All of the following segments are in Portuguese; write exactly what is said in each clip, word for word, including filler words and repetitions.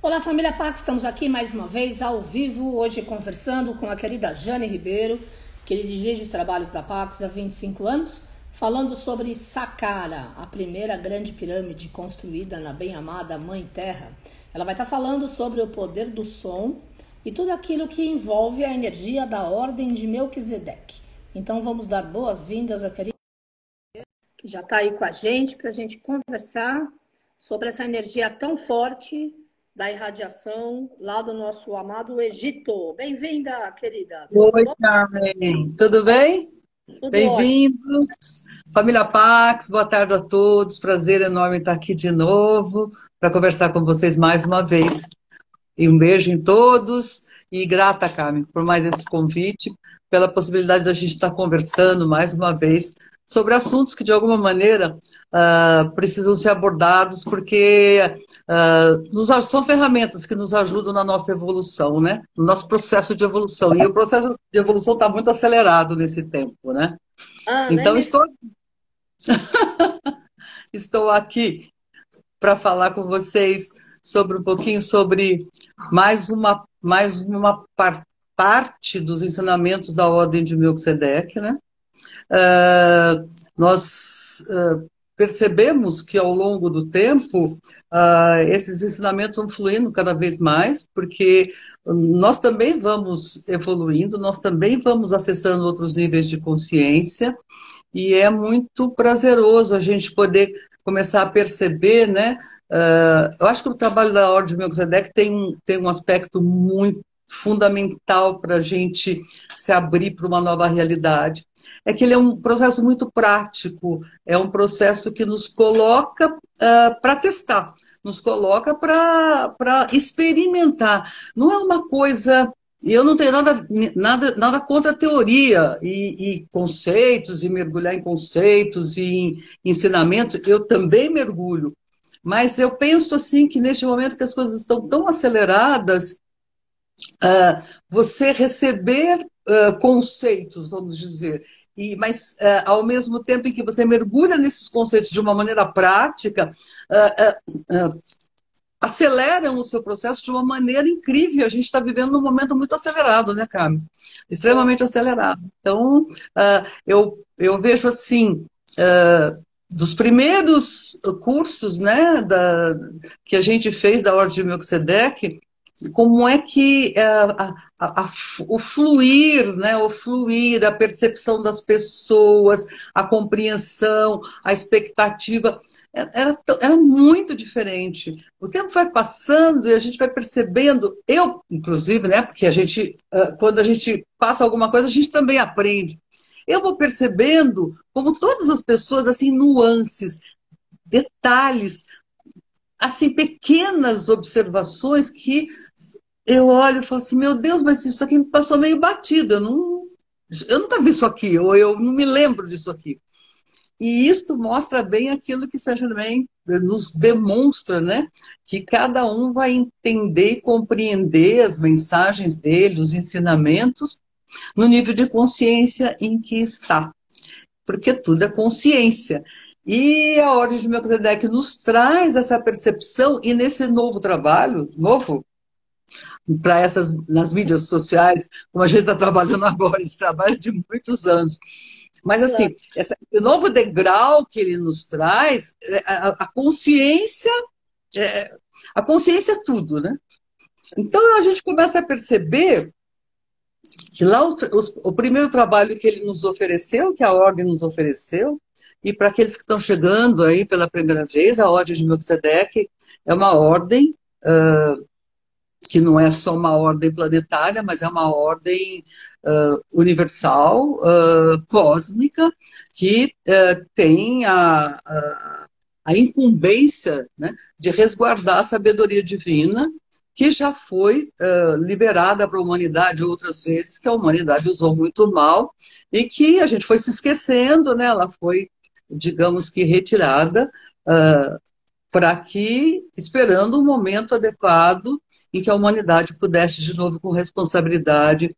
Olá, família Pax, estamos aqui mais uma vez ao vivo, hoje conversando com a querida Jane Ribeiro, que dirige os trabalhos da Pax há vinte e cinco anos, falando sobre Saqqara, a primeira grande pirâmide construída na bem-amada Mãe Terra. Ela vai estar falando sobre o poder do som e tudo aquilo que envolve a energia da Ordem de Melquisedeque. Então vamos dar boas-vindas à querida que já está aí com a gente, para a gente conversar sobre essa energia tão forte da irradiação lá do nosso amado Egito. Bem-vinda, querida. Oi, Carmen. Tudo bem? Bem-vindos. Família Pax, boa tarde a todos. Prazer enorme estar aqui de novo para conversar com vocês mais uma vez. E um beijo em todos. E grata, Carmen, por mais esse convite, pela possibilidade da gente estar conversando mais uma vez sobre assuntos que, de alguma maneira, uh, precisam ser abordados, porque uh, nos, são ferramentas que nos ajudam na nossa evolução, né? No nosso processo de evolução. E o processo de evolução está muito acelerado nesse tempo, né? Ah, então, né? estou... estou aqui para falar com vocês sobre um pouquinho sobre mais uma, mais uma par parte dos ensinamentos da Ordem de Melquisedeque, né? Uh, nós uh, percebemos que ao longo do tempo uh, esses ensinamentos vão fluindo cada vez mais, porque nós também vamos evoluindo, nós também vamos acessando outros níveis de consciência, e é muito prazeroso a gente poder começar a perceber, né? Uh, eu acho que o trabalho da Ordem de Melquisedeque tem, tem um aspecto muito fundamental para a gente se abrir para uma nova realidade. É que ele é um processo muito prático, é um processo que nos coloca uh, para testar, nos coloca para experimentar. Não é uma coisa... E eu não tenho nada, nada, nada contra a teoria e, e conceitos, e mergulhar em conceitos e em ensinamentos, eu também mergulho. Mas eu penso assim que neste momento que as coisas estão tão aceleradas, Uh, você receber uh, conceitos, vamos dizer, e, mas uh, ao mesmo tempo em que você mergulha nesses conceitos de uma maneira prática, uh, uh, uh, aceleram o seu processo de uma maneira incrível. A gente está vivendo num momento muito acelerado, né, Carmen? Extremamente acelerado. Então, uh, eu, eu vejo assim... Uh, dos primeiros cursos, né, da, que a gente fez da Ordem de Melquisedeque, como é que a, a, a, o fluir, né, o fluir, a percepção das pessoas, a compreensão, a expectativa, era, era muito diferente. O tempo vai passando e a gente vai percebendo, eu, inclusive, né, porque a gente, quando a gente passa alguma coisa, a gente também aprende. Eu vou percebendo, como todas as pessoas, assim, nuances, detalhes, assim, pequenas observações que eu olho e falo assim, meu Deus, mas isso aqui me passou meio batido, eu, não, eu nunca vi isso aqui, ou eu não me lembro disso aqui. E isto mostra bem aquilo que Saint Germain nos demonstra, né? Que cada um vai entender e compreender as mensagens dele, os ensinamentos, no nível de consciência em que está. Porque tudo é consciência. E a Ordem de Melquisedeque nos traz essa percepção, e nesse novo trabalho, novo, para essas, nas mídias sociais, como a gente está trabalhando agora, esse trabalho de muitos anos. Mas, assim, esse novo degrau que ele nos traz, a, a consciência, é, a consciência é tudo, né? Então, a gente começa a perceber que lá o, o, o primeiro trabalho que ele nos ofereceu, que a Ordem nos ofereceu, e para aqueles que estão chegando aí pela primeira vez, a Ordem de Melquisedeque é uma ordem uh, que não é só uma ordem planetária, mas é uma ordem uh, universal, uh, cósmica, que uh, tem a, a, a incumbência, né, de resguardar a sabedoria divina, que já foi uh, liberada para a humanidade outras vezes, que a humanidade usou muito mal, e que a gente foi se esquecendo, né? Ela foi, digamos que, retirada, uh, para que, esperando um momento adequado, em que a humanidade pudesse, de novo, com responsabilidade,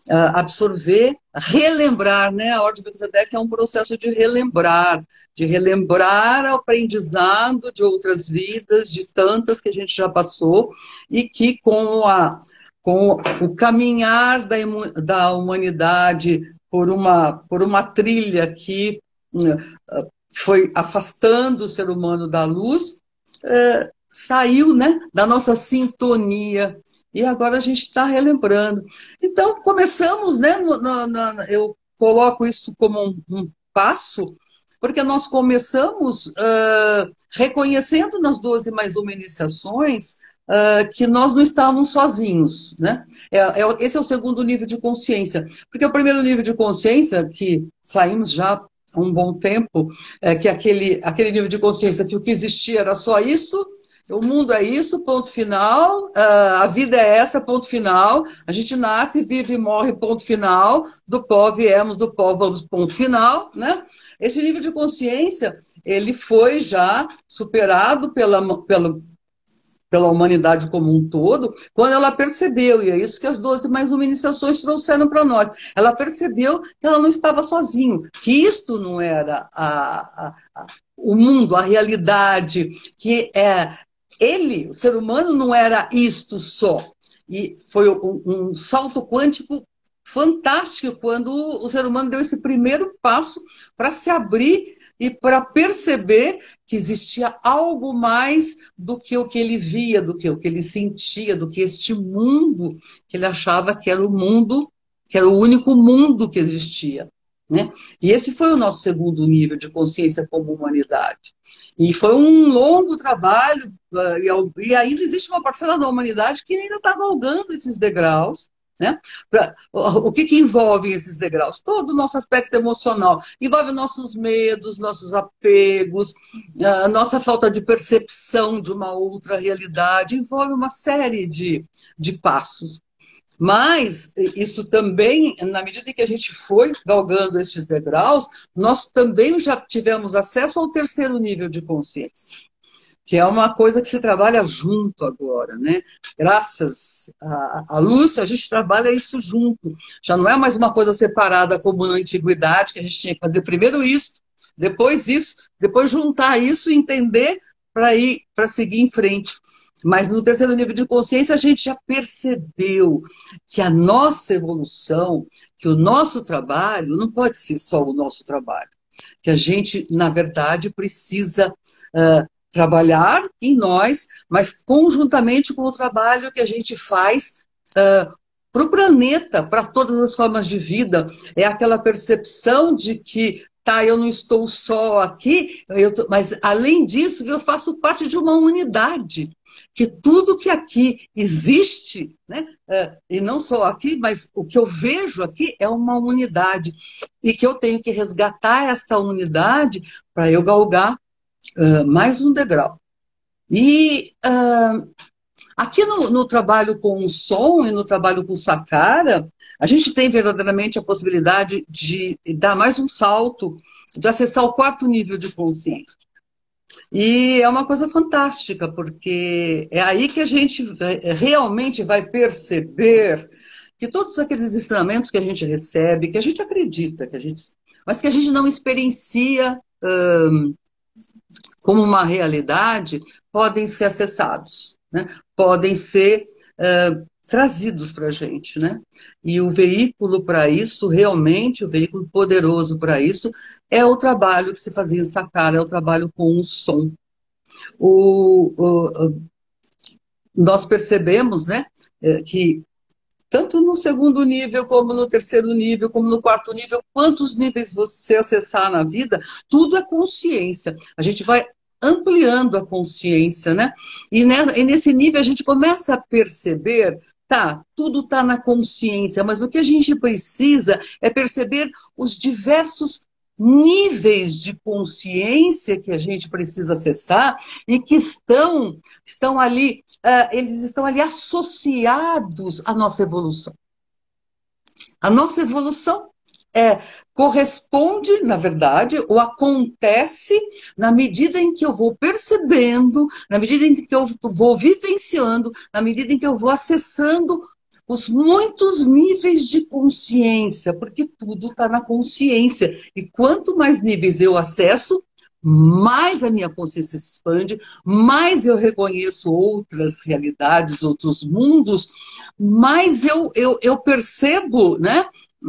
uh, absorver, relembrar, né? A Ordem de Melquisedeque é um processo de relembrar, de relembrar o aprendizado de outras vidas, de tantas que a gente já passou, e que com, a, com o caminhar da, da humanidade por uma, por uma trilha que uh, foi afastando o ser humano da luz, uh, saiu, né, da nossa sintonia. E agora a gente está relembrando. Então, começamos, né? No, no, no, eu coloco isso como um, um passo, porque nós começamos uh, reconhecendo nas doze mais uma iniciações uh, que nós não estávamos sozinhos, né? É, é, esse é o segundo nível de consciência. Porque o primeiro nível de consciência, que saímos já há um bom tempo, é que aquele, aquele nível de consciência que o que existia era só isso. O mundo é isso, ponto final, a vida é essa, ponto final, a gente nasce, vive e morre, ponto final, do pó viemos, do pó vamos, ponto final, né? Esse nível de consciência, ele foi já superado pela, pela, pela humanidade como um todo, quando ela percebeu, e é isso que as doze mais uma iniciações trouxeram para nós, ela percebeu que ela não estava sozinha, que isto não era a, a, a, o mundo, a realidade, que é... Ele, o ser humano, não era isto só. E foi um, um salto quântico fantástico quando o ser humano deu esse primeiro passo para se abrir e para perceber que existia algo mais do que o que ele via, do que o que ele sentia, do que este mundo que ele achava que era o mundo, que era o único mundo que existia. Né? E esse foi o nosso segundo nível de consciência como humanidade. E foi um longo trabalho, e ainda existe uma parcela da humanidade que ainda está galgando esses degraus. Né? O que, que envolve esses degraus? Todo o nosso aspecto emocional. Envolve nossos medos, nossos apegos, a nossa falta de percepção de uma outra realidade. Envolve uma série de, de passos. Mas isso também, na medida em que a gente foi galgando esses degraus, nós também já tivemos acesso ao terceiro nível de consciência, que é uma coisa que se trabalha junto agora, né? Graças à, à luz, a gente trabalha isso junto. Já não é mais uma coisa separada como na antiguidade, que a gente tinha que fazer primeiro isso, depois isso, depois juntar isso e entender para ir, para seguir em frente. Mas no terceiro nível de consciência a gente já percebeu que a nossa evolução, que o nosso trabalho não pode ser só o nosso trabalho. Que a gente, na verdade, precisa uh, trabalhar em nós, mas conjuntamente com o trabalho que a gente faz uh, para o planeta, para todas as formas de vida. É aquela percepção de que tá, eu não estou só aqui, eu tô, mas além disso eu faço parte de uma unidade, que tudo que aqui existe, né, é, e não só aqui, mas o que eu vejo aqui é uma unidade, e que eu tenho que resgatar esta unidade para eu galgar uh, mais um degrau. E uh, aqui no, no trabalho com o som e no trabalho com o Sakara, a gente tem verdadeiramente a possibilidade de dar mais um salto, de acessar o quarto nível de consciência. E é uma coisa fantástica, porque é aí que a gente realmente vai perceber que todos aqueles ensinamentos que a gente recebe, que a gente acredita, que a gente, mas que a gente não experiencia hum, como uma realidade, podem ser acessados, né? Podem ser uh, trazidos para a gente, né? E o veículo para isso, realmente, o veículo poderoso para isso, é o trabalho que se fazia em Sakara, é o trabalho com o som. O, o, o, nós percebemos, né, que tanto no segundo nível, como no terceiro nível, como no quarto nível, quantos níveis você acessar na vida, tudo é consciência. A gente vai ampliando a consciência, né? E nesse nível a gente começa a perceber, tá, tudo está na consciência, mas o que a gente precisa é perceber os diversos níveis de consciência que a gente precisa acessar e que estão, estão ali, uh, eles estão ali associados à nossa evolução. A nossa evolução é, corresponde, na verdade, ou acontece na medida em que eu vou percebendo, na medida em que eu vou vivenciando, na medida em que eu vou acessando os muitos níveis de consciência, porque tudo está na consciência. E quanto mais níveis eu acesso, mais a minha consciência se expande, mais eu reconheço outras realidades, outros mundos, mais eu, eu, eu percebo, né,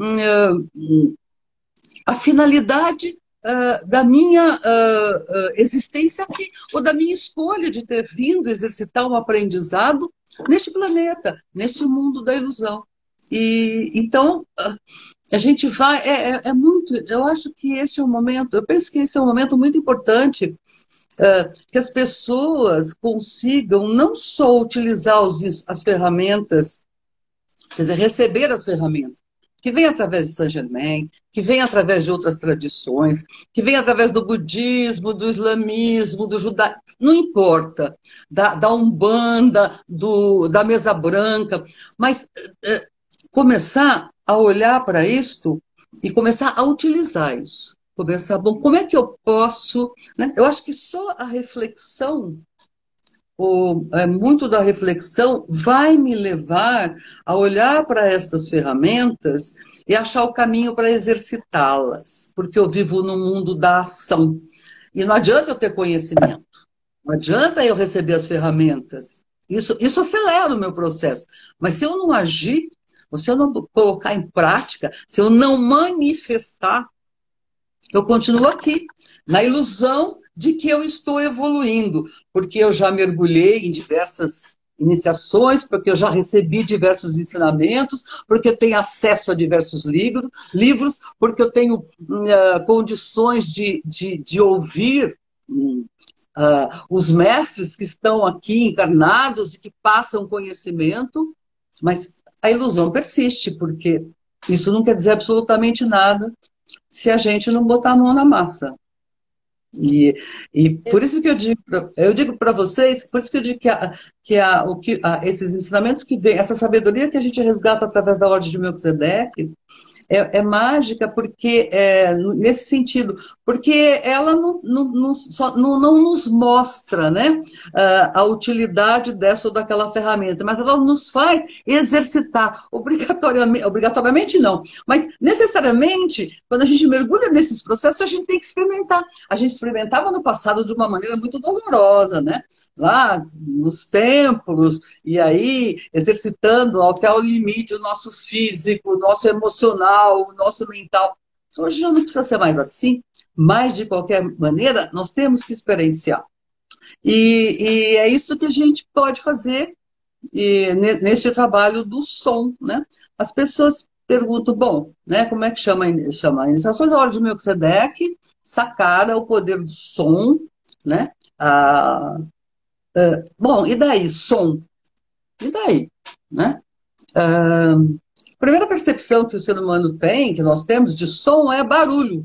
a finalidade uh, da minha uh, uh, existência aqui, ou da minha escolha de ter vindo exercitar um aprendizado neste planeta, neste mundo da ilusão. E então a gente vai, é, é, é muito, eu acho que este é um momento, eu penso que esse é um momento muito importante, uh, que as pessoas consigam não só utilizar os, as ferramentas, quer dizer, receber as ferramentas, que vem através de Saint-Germain, que vem através de outras tradições, que vem através do budismo, do islamismo, do judaísmo, não importa, da, da Umbanda, do, da mesa branca, mas é, começar a olhar para isto e começar a utilizar isso. Começar, bom, como é que eu posso... Né? Eu acho que só a reflexão, o, é, muito da reflexão vai me levar a olhar para estas ferramentas e achar o caminho para exercitá-las, porque eu vivo no mundo da ação. E não adianta eu ter conhecimento, não adianta eu receber as ferramentas. Isso, isso acelera o meu processo. Mas se eu não agir, ou se eu não colocar em prática, se eu não manifestar, eu continuo aqui, na ilusão de que eu estou evoluindo, porque eu já mergulhei em diversas iniciações, porque eu já recebi diversos ensinamentos, porque eu tenho acesso a diversos livros, livros porque eu tenho uh, condições de, de, de ouvir uh, os mestres que estão aqui encarnados e que passam conhecimento, mas a ilusão persiste, porque isso não quer dizer absolutamente nada se a gente não botar a mão na massa. E, e por isso que eu digo, eu digo para vocês, por isso que eu digo que, a, que, a, o que a, esses ensinamentos que vêm, essa sabedoria que a gente resgata através da Ordem de Melquisedeque, é, é mágica porque, é, nesse sentido, porque ela não, não, não, só, não, não nos mostra, né, a utilidade dessa ou daquela ferramenta, mas ela nos faz exercitar obrigatoriamente, obrigatoriamente não, mas necessariamente, quando a gente mergulha nesses processos, a gente tem que experimentar. A gente experimentava no passado de uma maneira muito dolorosa, né? Lá nos templos, e aí exercitando até o limite o nosso físico, o nosso emocional, o nosso mental. Hoje não precisa ser mais assim, mas de qualquer maneira nós temos que experienciar. E, e é isso que a gente pode fazer e, neste trabalho do som, né? As pessoas perguntam, bom, né, como é que chama, chama? Iniciações da Ordem de Melquisedeque, Sakara, o poder do som, né? Ah, ah, bom, e daí? Som. E daí? Né? Ah, a primeira percepção que o ser humano tem, que nós temos de som, é barulho.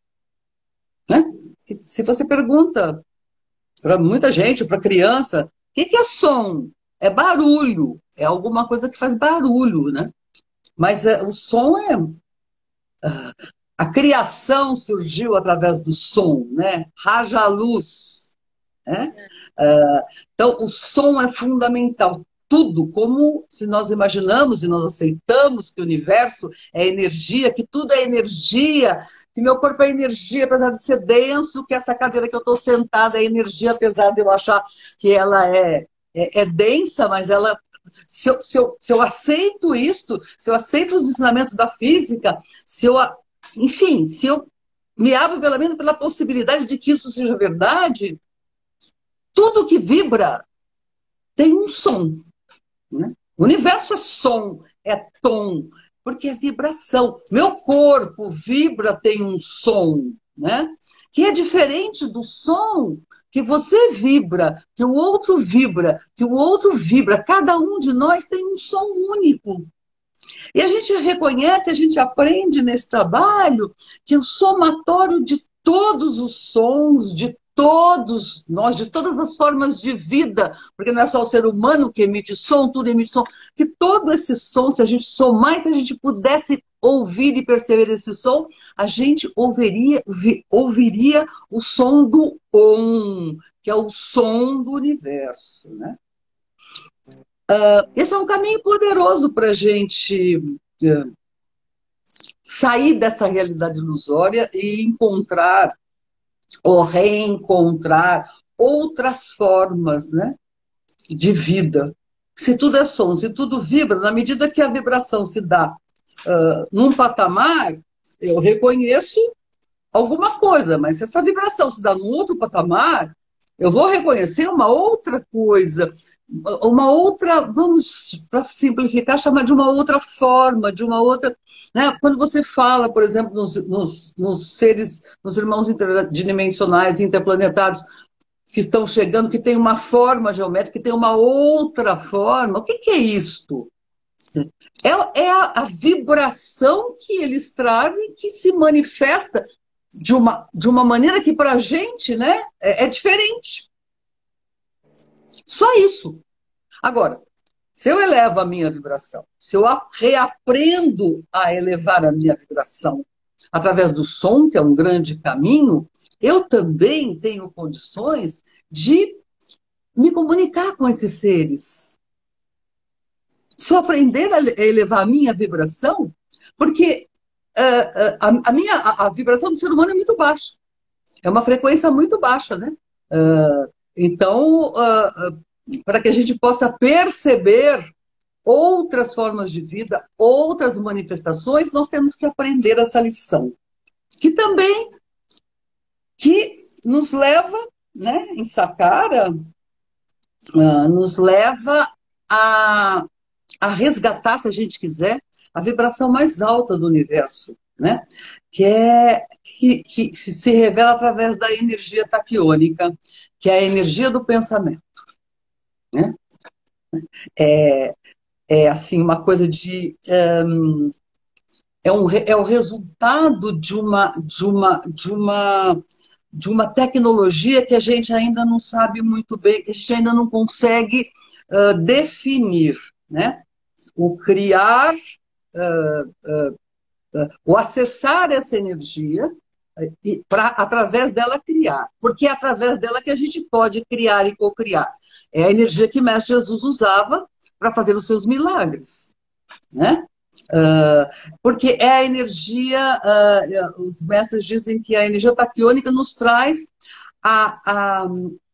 Né? Se você pergunta para muita gente, para criança, o que, que é som? É barulho, é alguma coisa que faz barulho, né? Mas é, o som é... Ah, a criação surgiu através do som, né? Raja a luz. Né? Ah, então, o som é fundamental. Tudo, como se nós imaginamos e nós aceitamos que o universo é energia, que tudo é energia, que meu corpo é energia, apesar de ser denso, que essa cadeira que eu estou sentada é energia, apesar de eu achar que ela é, é, é densa, mas ela... Se eu, se, eu, se eu aceito isto, se eu aceito os ensinamentos da física, se eu, enfim, se eu me abro pelo menos pela possibilidade de que isso seja verdade, tudo que vibra tem um som. Né? O universo é som, é tom, porque é vibração. Meu corpo vibra, tem um som, né? Que é diferente do som que você vibra, que o outro vibra, que o outro vibra. Cada um de nós tem um som único. E a gente reconhece, a gente aprende nesse trabalho que o somatório de todos os sons, de todos nós, de todas as formas de vida, porque não é só o ser humano que emite som, tudo emite som, que todo esse som, se a gente somar, se a gente pudesse ouvir e perceber esse som, a gente ouviria, ouviria o som do Om, que é o som do universo, né? Esse é um caminho poderoso para a gente uh, sair dessa realidade ilusória e encontrar ou reencontrar outras formas, né, de vida. Se tudo é som, se tudo vibra, na medida que a vibração se dá uh, num patamar, eu reconheço alguma coisa, mas se essa vibração se dá num outro patamar, eu vou reconhecer uma outra coisa, uma outra, vamos, para simplificar, chamar de uma outra forma, de uma outra. Né? Quando você fala, por exemplo, nos, nos, nos seres, nos irmãos interdimensionais, interplanetários, que estão chegando, que tem uma forma geométrica, que tem uma outra forma, o que, que é isto? É, é a, a vibração que eles trazem que se manifesta de uma, de uma maneira que para a gente, né, é, é diferente. Só isso. Agora, se eu elevo a minha vibração, se eu reaprendo a elevar a minha vibração através do som, que é um grande caminho, eu também tenho condições de me comunicar com esses seres. Se eu aprender a elevar a minha vibração, porque uh, a, a, minha, a, a vibração do ser humano é muito baixa. É uma frequência muito baixa, né? Uh, então, uh, uh, para que a gente possa perceber outras formas de vida, outras manifestações, nós temos que aprender essa lição. Que também que nos leva, né, em Saqqara, uh, nos leva a, a resgatar, se a gente quiser, a vibração mais alta do universo, né? Que, é, que, que se revela através da energia taquiônica, que é a energia do pensamento. Né? É, é assim, uma coisa de... Um, é, um, é o resultado de uma, de, uma, de, uma, de uma tecnologia que a gente ainda não sabe muito bem, que a gente ainda não consegue uh, definir, né? O criar... Uh, uh, o acessar essa energia para através dela criar, porque é através dela que a gente pode criar e co-criar. É a energia que Mestre Jesus usava para fazer os seus milagres, né? Uh, porque é a energia, uh, os mestres dizem que a energia taquiônica nos traz a, a,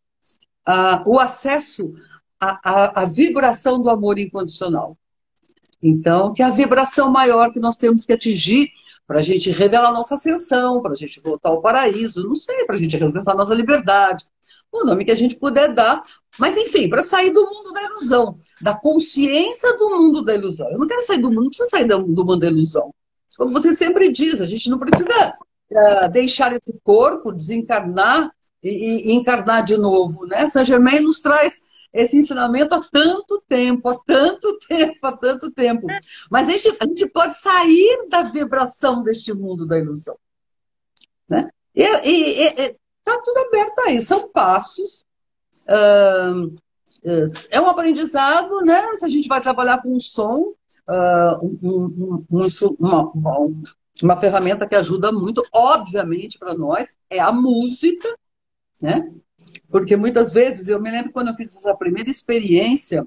a, o acesso à, à, à vibração do amor incondicional. Então, que é a vibração maior que nós temos que atingir para a gente revelar a nossa ascensão, para a gente voltar ao paraíso, não sei, para a gente resgatar a nossa liberdade, o nome que a gente puder dar, mas enfim, para sair do mundo da ilusão, da consciência do mundo da ilusão. Eu não quero sair do mundo, não precisa sair do mundo da ilusão. Como você sempre diz, a gente não precisa uh, deixar esse corpo desencarnar e, e encarnar de novo, né? Saint Germain nos traz esse ensinamento há tanto tempo, há tanto tempo, há tanto tempo. Mas a gente, a gente pode sair da vibração deste mundo da ilusão. Né? E está tudo aberto aí, são passos. Uh, é um aprendizado, né? Se a gente vai trabalhar com som, uh, um, um, um, uma, uma, uma ferramenta que ajuda muito, obviamente, para nós, é a música, né? Porque muitas vezes, eu me lembro quando eu fiz essa primeira experiência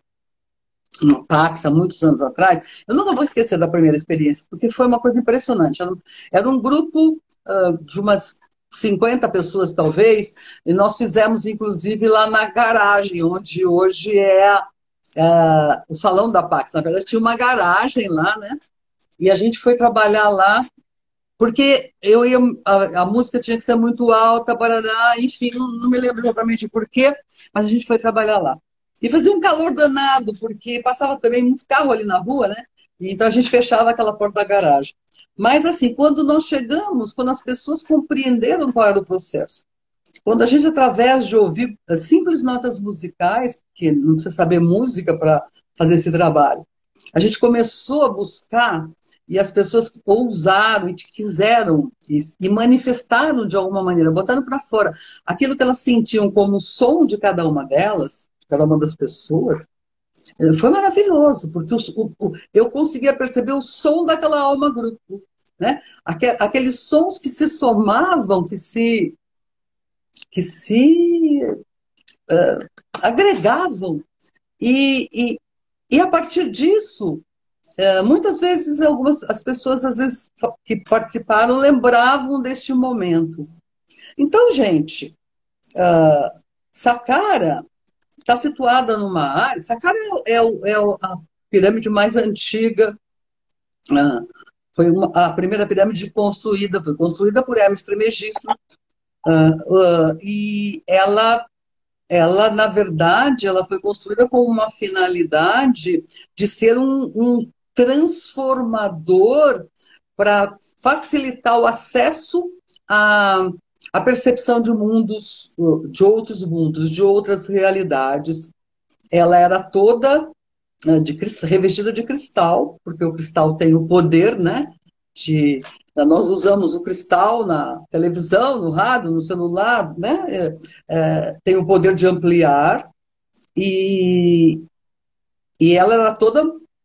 no táxi, há muitos anos atrás, eu nunca vou esquecer da primeira experiência, porque foi uma coisa impressionante. Era um, era um grupo uh, de umas cinquenta pessoas, talvez, e nós fizemos, inclusive, lá na garagem, onde hoje é uh, o Salão da Pax. Na verdade, tinha uma garagem lá, né? E a gente foi trabalhar lá, porque eu ia, a, a música tinha que ser muito alta, barará, enfim, não, não me lembro exatamente por quê, mas a gente foi trabalhar lá. E fazia um calor danado, porque passava também muito carro ali na rua, né? Então a gente fechava aquela porta da garagem. Mas assim, quando nós chegamos, quando as pessoas compreenderam qual era o processo, quando a gente, através de ouvir simples notas musicais, que não precisa saber música para fazer esse trabalho, a gente começou a buscar, e as pessoas ousaram e quiseram e, e manifestaram de alguma maneira, botaram para fora aquilo que elas sentiam como o som de cada uma delas, de cada uma das pessoas. Foi maravilhoso, porque o, o, eu conseguia perceber o som daquela alma grupo, né? Aqueles sons que se somavam, que se, que se uh, agregavam e, e e a partir disso, é, muitas vezes, algumas as pessoas às vezes, que participaram lembravam deste momento. Então, gente, uh, Saqqara está situada numa área. Saqqara é, é, é a pirâmide mais antiga. Uh, foi uma, a primeira pirâmide construída, foi construída por Hermes Trismegisto. Uh, uh, e ela, ela, na verdade, ela foi construída com uma finalidade de ser um, um transformador para facilitar o acesso a a percepção de mundos, de outros mundos, de outras realidades. Ela era toda de, revestida de cristal, porque o cristal tem o poder, né? De, nós usamos o cristal na televisão, no rádio, no celular, né? É, é, tem o poder de ampliar, e, e ela era toda.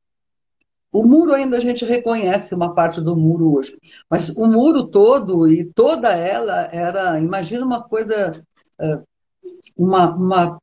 O muro ainda a gente reconhece uma parte do muro hoje, mas o muro todo e toda ela era, imagina uma coisa, uma, uma,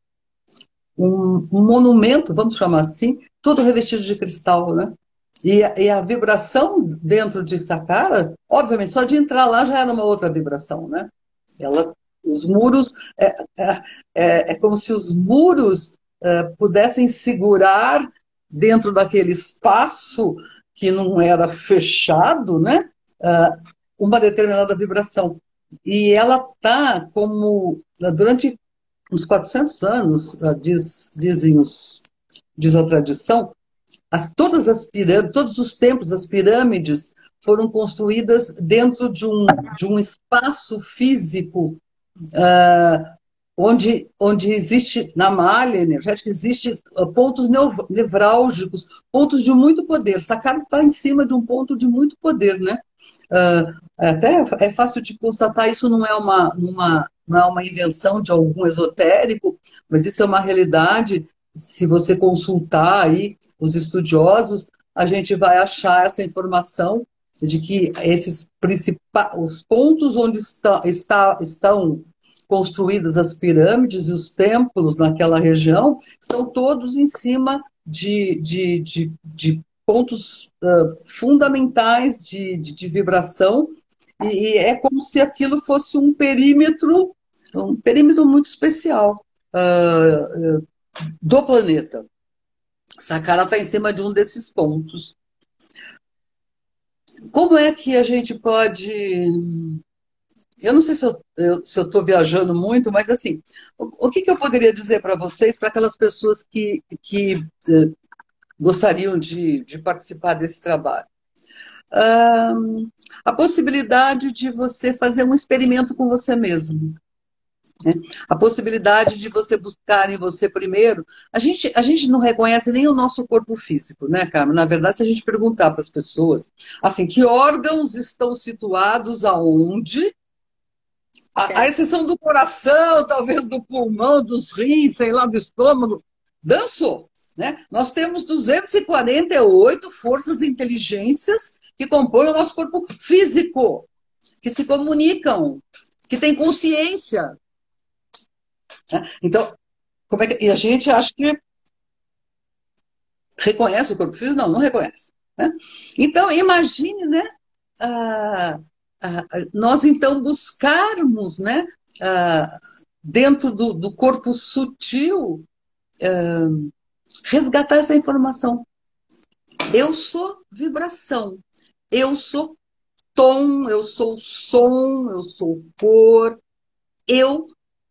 um, um monumento, vamos chamar assim, todo revestido de cristal, né? E, e a vibração dentro de Saqqara, obviamente, só de entrar lá já era uma outra vibração, né? Ela, os muros, é, é, é como se os muros é, pudessem segurar dentro daquele espaço que não era fechado, né? Uma determinada vibração. E ela está como, durante uns quatrocentos anos, diz, dizem os, diz a tradição, as, todas as pirâmides, todos os templos, as pirâmides foram construídas dentro de um, de um espaço físico uh, Onde, onde existe, na malha energética, existem pontos nevrálgicos, pontos de muito poder. Saqqara está em cima de um ponto de muito poder, né? Uh, até é fácil de constatar, isso não é uma, uma, não é uma invenção de algum esotérico, mas isso é uma realidade. Se você consultar aí os estudiosos, a gente vai achar essa informação de que esses principais, os pontos onde está, está, estão construídas as pirâmides e os templos naquela região, estão todos em cima de, de, de, de pontos uh, fundamentais de, de, de vibração, e, e é como se aquilo fosse um perímetro, um perímetro muito especial uh, uh, do planeta. Saqqara está em cima de um desses pontos. Como é que a gente pode... Eu não sei se eu estou viajando muito, mas assim, o, o que, que eu poderia dizer para vocês, para aquelas pessoas que, que eh, gostariam de, de participar desse trabalho? Ah, a possibilidade de você fazer um experimento com você mesmo. Né? A possibilidade de você buscar em você primeiro. A gente, a gente não reconhece nem o nosso corpo físico, né, Carmen? Na verdade, se a gente perguntar para as pessoas, assim, que órgãos estão situados aonde... A, a exceção do coração, talvez do pulmão, dos rins, sei lá, do estômago, dançou. Né? Nós temos duzentas e quarenta e oito forças e inteligências que compõem o nosso corpo físico, que se comunicam, que têm consciência. Né? Então, como é que... E a gente acha que reconhece o corpo físico? Não, não reconhece. Né? Então, imagine, né? Ah, nós, então, buscarmos, né, dentro do, do corpo sutil, resgatar essa informação. Eu sou vibração, eu sou tom, eu sou som, eu sou cor, eu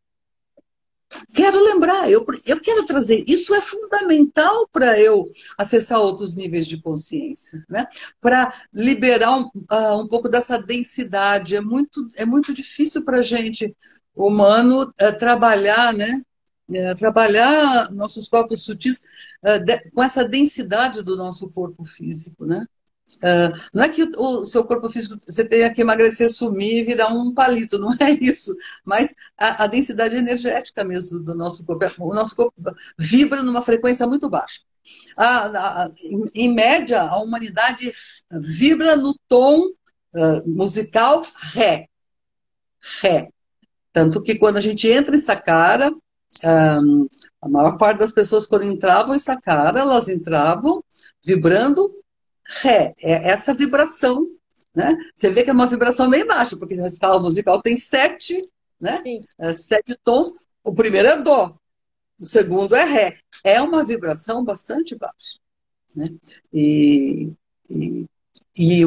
quero lembrar, eu, eu quero trazer. Isso é fundamental para eu acessar outros níveis de consciência, né? Para liberar um, uh, um pouco dessa densidade. É muito, é muito difícil para a gente, humano, uh, trabalhar, né? Uh, trabalhar nossos corpos sutis uh, de, com essa densidade do nosso corpo físico, né? Uh, não é que o, o seu corpo físico você tenha que emagrecer, sumir e virar um palito, não é isso, mas a, a densidade energética mesmo do nosso corpo, o nosso corpo vibra numa frequência muito baixa. A, a, em, em média, a humanidade vibra no tom uh, musical Ré, Ré, tanto que quando a gente entra em Saqqara, um, a maior parte das pessoas, quando entravam em Saqqara, elas entravam vibrando Ré, é essa vibração, né? Você vê que é uma vibração bem baixa, porque a escala musical tem sete, né? Sim. É, sete tons. O primeiro é Dó, o segundo é Ré. É uma vibração bastante baixa, né? E, e, e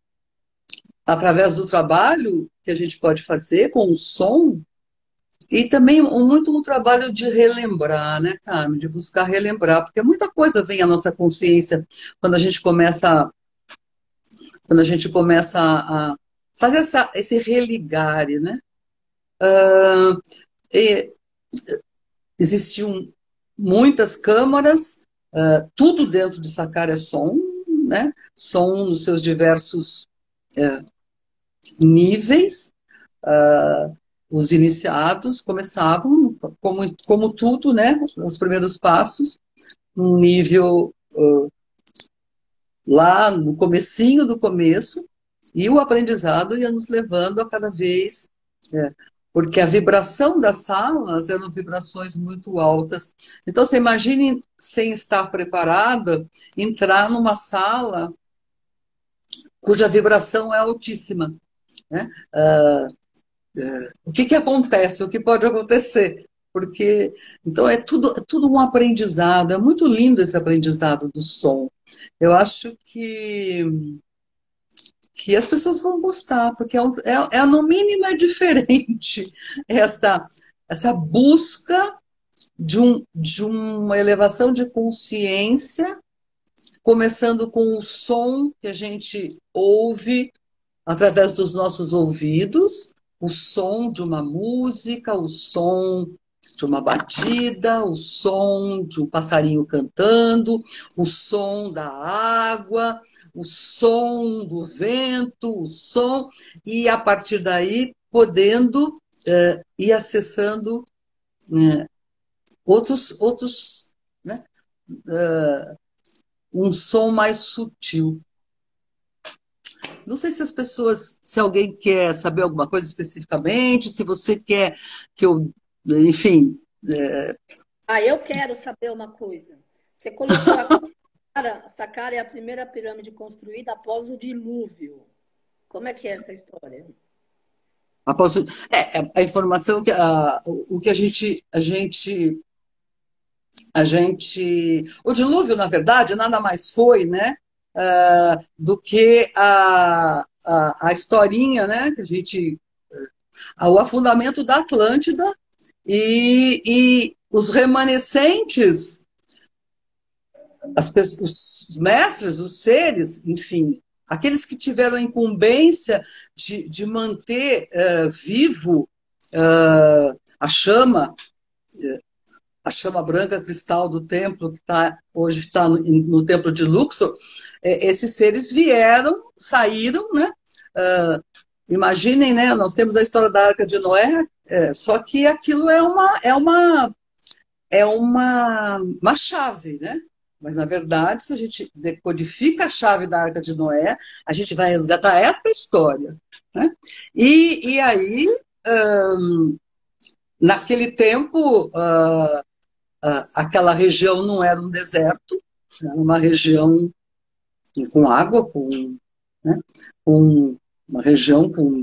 através do trabalho que a gente pode fazer com o som, e também um- muito um trabalho de relembrar, né, Carmen? De buscar relembrar, porque muita coisa vem à nossa consciência quando a gente começa, quando a gente começa a, a fazer essa, esse religare, né? Ah, e existiam muitas câmaras, ah, tudo dentro de Saqqara é som, né? Som nos seus diversos eh, níveis. Ah, os iniciados começavam, como, como tudo, né? Os primeiros passos, num nível ah, lá no comecinho do começo, e o aprendizado ia nos levando a cada vez, é, porque a vibração das salas eram vibrações muito altas. Então, você imagine, sem estar preparada, entrar numa sala cuja vibração é altíssima, né? Ah, o que que acontece? O que pode acontecer? Porque, então, é tudo, é tudo um aprendizado. É muito lindo esse aprendizado do som. Eu acho que que as pessoas vão gostar, porque é, um- é, é, no mínimo é diferente essa, essa busca de, um, de uma elevação de consciência, começando com o som que a gente ouve através dos nossos ouvidos, o som de uma música, o som de uma batida, o som de um passarinho cantando, o som da água, o som do vento, o som, e a partir daí podendo eh, ir acessando eh, outros, outros, né, um som mais sutil. Não sei se as pessoas, se alguém quer saber alguma coisa especificamente, se você quer que eu, enfim, é, Ah, eu quero saber uma coisa. Você colocou a Saqqara, Saqqara é a primeira pirâmide construída após o dilúvio. Como é que é essa história? após o- é, é, a informação que a, o que a gente, a gente, a gente, o dilúvio, na verdade, nada mais foi, né, ah, do que a, a, a historinha, né, que a gente, o afundamento da Atlântida e, e os remanescentes, as pessoas, os mestres, os seres, enfim, aqueles que tiveram a incumbência de, de manter uh, vivo uh, a chama, a chama branca cristal do templo, que tá, hoje está no, no templo de Luxor, é, esses seres vieram, saíram, né? Uh, imaginem, né? Nós temos a história da Arca de Noé, é, só que aquilo é uma, é uma, é uma, uma chave, né? Mas, na verdade, se a gente decodifica a chave da Arca de Noé, a gente vai resgatar esta história, né? E, e aí, hum, naquele tempo, uh, uh, aquela região não era um deserto, era uma região com água, com, né, com uma região com,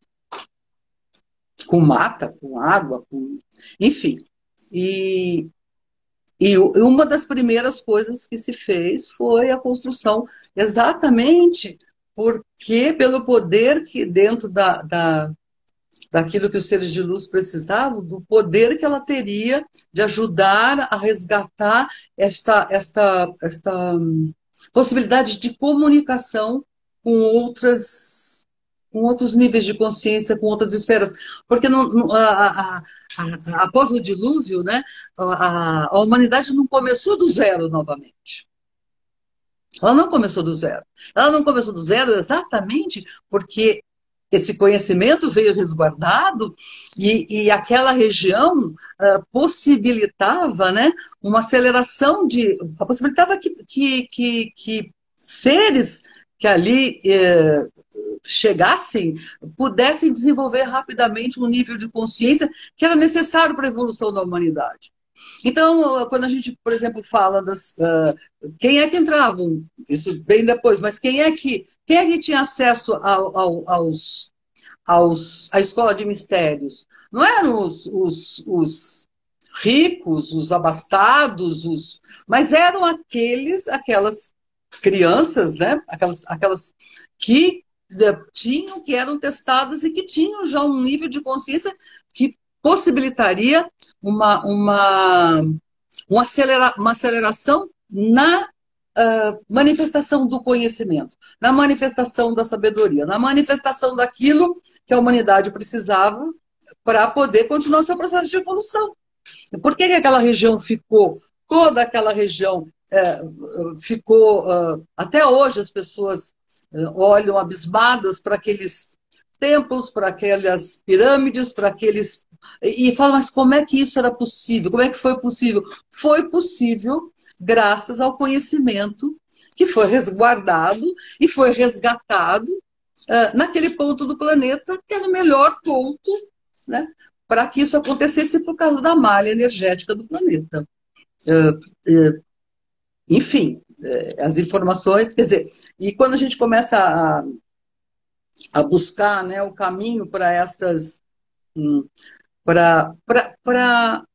com mata, com água, com, enfim. E, E uma das primeiras coisas que se fez foi a construção, exatamente porque, pelo poder que dentro da, da, daquilo que os seres de luz precisavam, do poder que ela teria de ajudar a resgatar esta, esta, esta hum, possibilidade de comunicação com outras, com outros níveis de consciência, com outras esferas. Porque não, não, a, a, a, após o dilúvio, né, a, a humanidade não começou do zero novamente. Ela não começou do zero. Ela não começou do zero exatamente porque esse conhecimento veio resguardado e, e aquela região uh, possibilitava, né, uma aceleração de... possibilitava que, que, que, que seres que ali eh, chegassem, pudessem desenvolver rapidamente um nível de consciência que era necessário para a evolução da humanidade. Então, quando a gente, por exemplo, fala das... Uh, quem é que entrava? Isso bem depois, mas quem é que, quem é que tinha acesso ao, ao, aos, aos, à escola de mistérios? Não eram os, os, os ricos, os abastados, os, mas eram aqueles, aquelas crianças, né? aquelas, aquelas que tinham, que eram testadas e que tinham já um nível de consciência que possibilitaria uma, uma, uma, acelera, uma aceleração na uh, manifestação do conhecimento, na manifestação da sabedoria, na manifestação daquilo que a humanidade precisava para poder continuar o seu processo de evolução. Por que, que aquela região ficou, toda aquela região é, ficou, uh, até hoje as pessoas uh, olham abismadas para aqueles templos, para aquelas pirâmides, para aqueles... E falam, mas como é que isso era possível? Como é que foi possível? Foi possível graças ao conhecimento que foi resguardado e foi resgatado uh, naquele ponto do planeta, que era o melhor ponto, né, para que isso acontecesse por causa da malha energética do planeta. Uh, uh, enfim, uh, as informações, quer dizer, e quando a gente começa a, a buscar, né, o caminho para estas... Hum, para para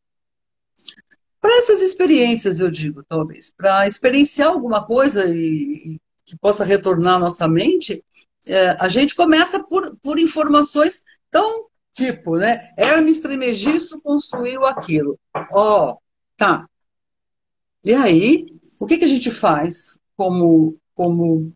essas experiências, eu digo, talvez, para experienciar alguma coisa e, e que possa retornar à nossa mente, é, a gente começa por, por informações tão tipo, né? Hermes Trismegisto construiu aquilo. Ó, oh, tá. E aí, o que, que a gente faz como, como,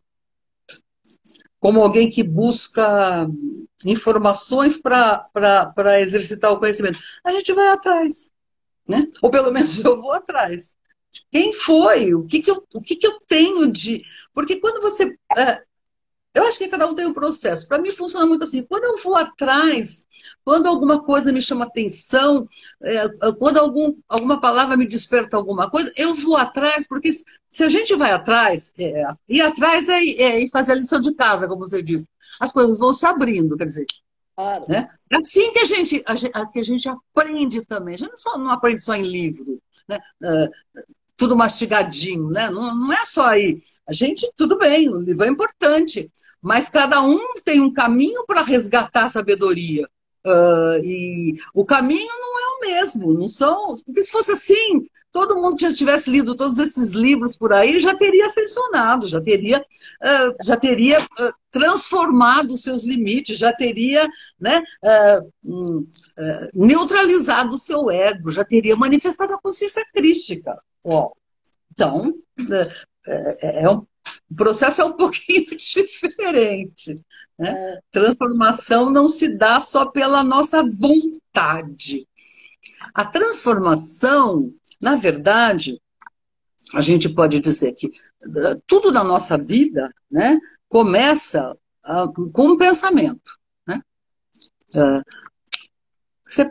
como alguém que busca informações para exercitar o conhecimento? A gente vai atrás, né? Ou pelo menos eu vou atrás. Quem foi? O que, que, eu, o que, que eu tenho de... Porque quando você... É, eu acho que cada um tem um processo. Para mim funciona muito assim. Quando eu vou atrás, quando alguma coisa me chama atenção, é, quando algum, alguma palavra me desperta alguma coisa, eu vou atrás, porque se a gente vai atrás, é, ir atrás é, é ir fazer a lição de casa, como você disse. As coisas vão se abrindo, quer dizer. Claro. Né? É assim que a gente, a, gente, que a gente aprende também. A gente não, só, não aprende só em livro, né? Uh, tudo mastigadinho, né? Não, não é só aí. A gente, tudo bem, o livro é importante, mas cada um tem um caminho para resgatar a sabedoria. Uh, e o caminho não é o mesmo, não são. Porque se fosse assim, todo mundo que já tivesse lido todos esses livros por aí já teria ascensionado, já teria, uh, já teria uh, transformado os seus limites, já teria, né, uh, um, uh, neutralizado o seu ego, já teria manifestado a consciência crística. Ó, então, é, é um, o processo é um pouquinho diferente. Né? Transformação não se dá só pela nossa vontade. A transformação, na verdade, a gente pode dizer que tudo na nossa vida, né, começa uh, com um pensamento. Né? Uh, você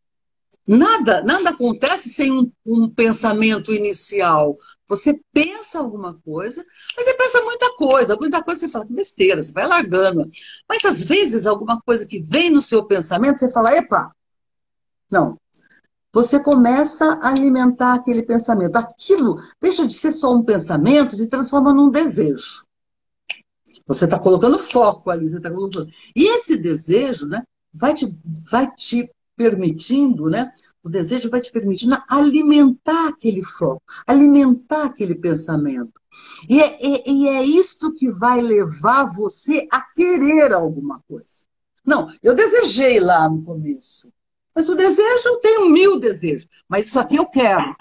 Nada, nada acontece sem um, um pensamento inicial. Você pensa alguma coisa, mas você pensa muita coisa. Muita coisa você fala, que besteira, você vai largando. Mas às vezes alguma coisa que vem no seu pensamento, você fala, epa, não. Você começa a alimentar aquele pensamento. Aquilo deixa de ser só um pensamento e se transforma num desejo. Você está colocando foco ali. Você tá colocando... E esse desejo, né, vai te, vai te permitindo, né? O desejo vai te permitindo alimentar aquele foco, alimentar aquele pensamento. E é, é, e é isto que vai levar você a querer alguma coisa. Não, eu desejei lá no começo, mas o desejo, eu tenho mil desejos, mas isso aqui eu quero.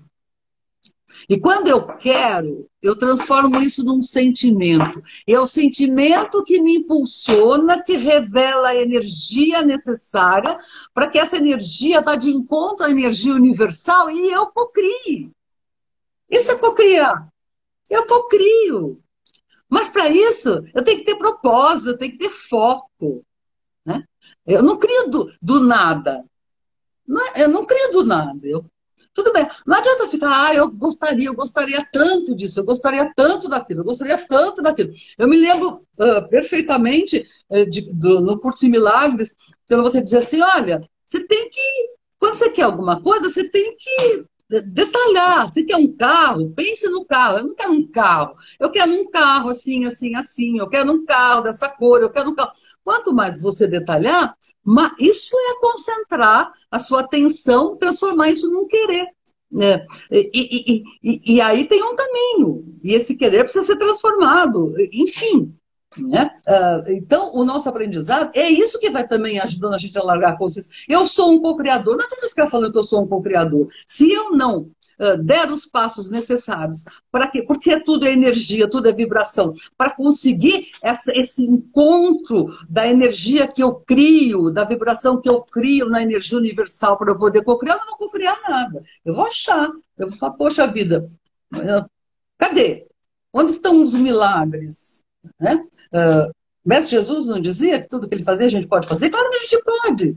E quando eu quero, eu transformo isso num sentimento. É o sentimento que me impulsiona, que revela a energia necessária para que essa energia vá de encontro à energia universal e eu cocrie. Isso é cocriar. Eu cocrio. Mas para isso, eu tenho que ter propósito, eu tenho que ter foco. Né? Eu não crio do, do nada. Não é, eu não crio do nada. Eu Tudo bem. Não adianta ficar, ah, eu gostaria, eu gostaria tanto disso, eu gostaria tanto daquilo, eu gostaria tanto daquilo. Eu me lembro uh, perfeitamente uh, de, do, no curso em Milagres, quando você dizia assim, olha, você tem que, quando você quer alguma coisa, você tem que detalhar. Você quer um carro? Pense no carro. Eu não quero um carro. Eu quero um carro assim, assim, assim. Eu quero um carro dessa cor. Eu quero um carro. Quanto mais você detalhar, isso é concentrar a sua atenção, transformar isso num querer. Né? E, e, e, e aí tem um caminho. E esse querer precisa ser transformado. Enfim. Né? Uh, então, o nosso aprendizado é isso que vai também ajudando a gente a largar a consciência. Eu sou um co-criador, não adianta ficar falando que eu sou um co-criador. Se eu não uh, der os passos necessários, para quê? Porque tudo é energia, tudo é vibração, para conseguir essa, esse encontro da energia que eu crio, da vibração que eu crio na energia universal para eu poder co-criar, eu não vou co-criar nada. Eu vou achar, eu vou falar, poxa vida, uh, cadê? Onde estão os milagres? Né? Uh, Mestre Jesus não dizia que tudo que ele fazia a gente pode fazer? Claro que a gente pode.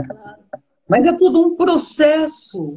Mas é tudo um processo.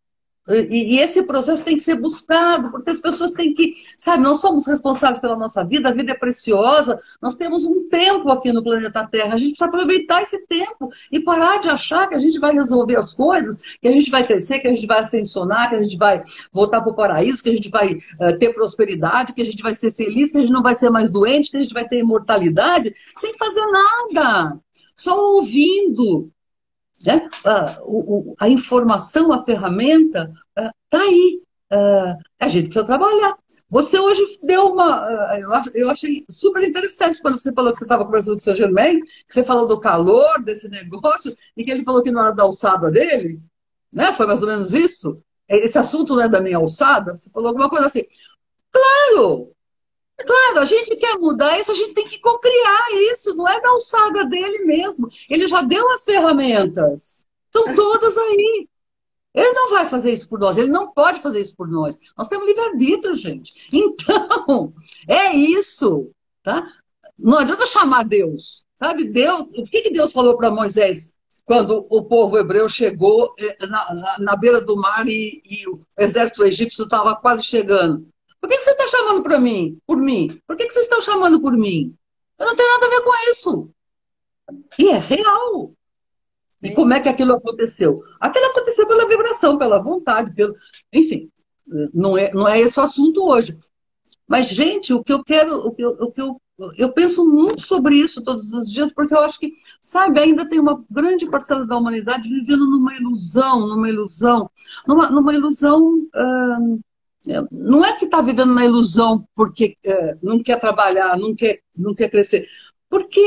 E, e esse processo tem que ser buscado, porque as pessoas têm que, sabe, nós somos responsáveis pela nossa vida, a vida é preciosa, nós temos um tempo aqui no planeta Terra, a gente precisa aproveitar esse tempo e parar de achar que a gente vai resolver as coisas, que a gente vai crescer, que a gente vai ascensionar, que a gente vai voltar para o paraíso, que a gente vai uh, ter prosperidade, que a gente vai ser feliz, que a gente não vai ser mais doente, que a gente vai ter imortalidade, sem fazer nada, só ouvindo. Né? Uh, o, o, a informação, a ferramenta está uh, aí. Uh, a gente precisa trabalhar. Você hoje deu uma... Uh, eu achei super interessante quando você falou que você estava conversando com o seu Germain, que você falou do calor desse negócio, e que ele falou que não era da alçada dele. Né? Foi mais ou menos isso. Esse assunto não é da minha alçada. Você falou alguma coisa assim. Claro! Claro, a gente quer mudar isso, a gente tem que co-criar isso, não é da alçada dele mesmo. Ele já deu as ferramentas. Estão todas aí. Ele não vai fazer isso por nós, ele não pode fazer isso por nós. Nós temos livre-arbítrio, gente. Então, é isso. Tá? Não adianta chamar Deus. Sabe, Deus, o que, que Deus falou para Moisés quando o povo hebreu chegou na, na, na beira do mar e, e o exército egípcio estava quase chegando? Por que você está chamando para mim? Por mim? Por que vocês estão chamando por mim? Eu não tenho nada a ver com isso. E é real. E como é que aquilo aconteceu? Aquilo aconteceu pela vibração, pela vontade, pelo... enfim, não é, não é esse o assunto hoje. Mas, gente, o que eu quero, o que eu, o que eu, eu penso muito sobre isso todos os dias, porque eu acho que, sabe, ainda tem uma grande parcela da humanidade vivendo numa ilusão, numa ilusão, numa, numa ilusão... Hum, não é que está vivendo na ilusão porque é, não quer trabalhar, não quer, não quer crescer, porque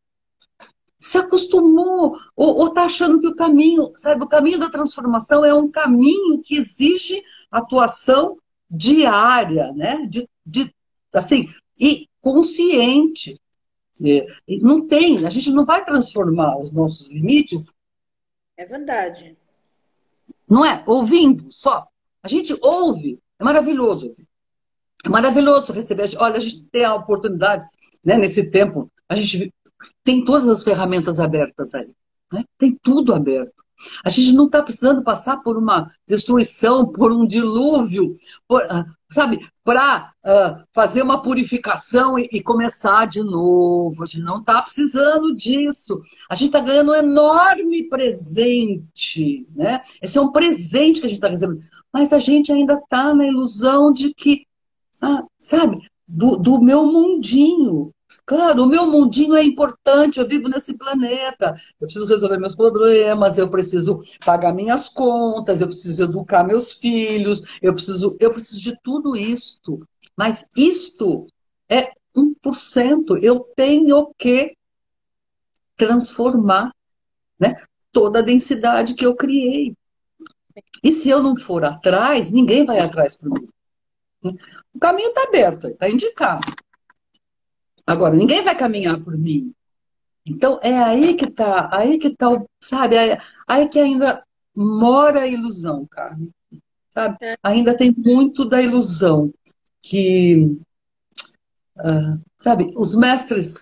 se acostumou, ou está achando que o caminho, sabe, o caminho da transformação é um caminho que exige atuação diária, né? De, de, assim, e consciente. E não tem, a gente não vai transformar os nossos limites. É verdade. Não é? Ouvindo só. A gente ouve. É maravilhoso. É maravilhoso receber. Olha, a gente tem a oportunidade, né, nesse tempo, a gente tem todas as ferramentas abertas aí. Né? Tem tudo aberto. A gente não está precisando passar por uma destruição, por um dilúvio, por, sabe, para uh, fazer uma purificação e, e começar de novo. A gente não está precisando disso. A gente está ganhando um enorme presente. Né? Esse é um presente que a gente está recebendo. Mas a gente ainda está na ilusão de que, ah, sabe, do, do meu mundinho. Claro, o meu mundinho é importante, eu vivo nesse planeta, eu preciso resolver meus problemas, eu preciso pagar minhas contas, eu preciso educar meus filhos, eu preciso, eu preciso de tudo isto. Mas isto é um por cento. Eu tenho que transformar, né, toda a densidade que eu criei. E se eu não for atrás, ninguém vai atrás por mim. O caminho está aberto, está indicado. Agora, ninguém vai caminhar por mim. Então, é aí que está, aí que está, sabe, é aí que ainda mora a ilusão, Carmen. Sabe? É. Ainda tem muito da ilusão que, uh, sabe, os mestres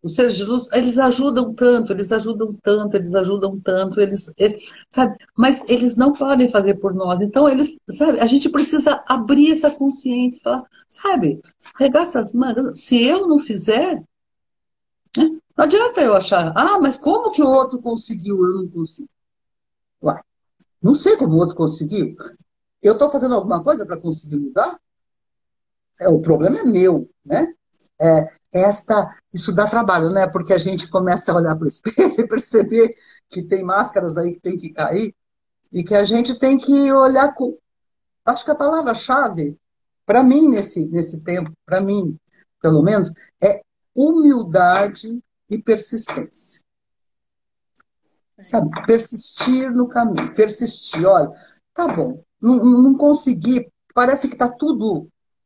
Os seres de luz, eles ajudam tanto, eles ajudam tanto, eles ajudam tanto, eles, eles, sabe? Mas eles não podem fazer por nós. Então, eles, sabe? A gente precisa abrir essa consciência, falar, sabe? Pegar essas mangas. Se eu não fizer, né? Não adianta eu achar, ah, mas como que o outro conseguiu? Eu não consigo. Uai, não sei como o outro conseguiu. Eu estou fazendo alguma coisa para conseguir mudar? É, o problema é meu, né? É, esta, isso dá trabalho, né? Porque a gente começa a olhar para o espelho e perceber que tem máscaras aí que tem que cair e que a gente tem que olhar com. Acho que a palavra-chave, para mim, nesse, nesse tempo, para mim, pelo menos, é humildade e persistência. Sabe? Persistir no caminho, persistir. Olha, tá bom, não, não consegui, parece que está tudo